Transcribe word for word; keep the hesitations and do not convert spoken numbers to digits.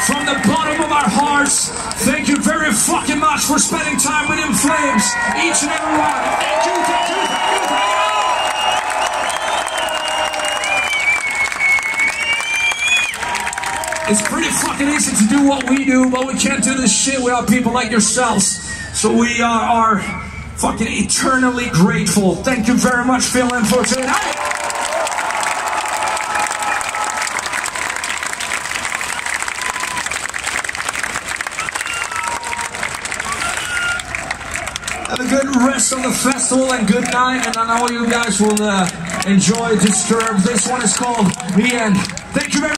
from the bottom of our hearts, thank you very fucking much for spending time with In Flames, each and every one. Thank you, thank you, thank you, thank you. It's pretty fucking easy to do what we do, but we can't do this shit without people like yourselves. So we are, are fucking eternally grateful. Thank you very much, Finland, for tonight. Have a good rest of the festival and good night, and I know you guys will uh, enjoy Disturbed. This one is called The End. Thank you very much.